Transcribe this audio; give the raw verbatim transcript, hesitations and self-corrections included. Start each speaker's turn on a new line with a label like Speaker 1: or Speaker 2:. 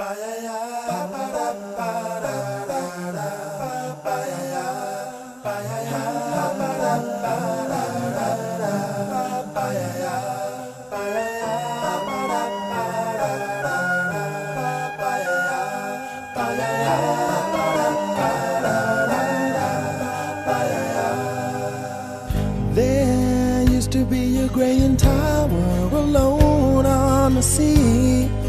Speaker 1: There used to be a graying tower alone on the sea.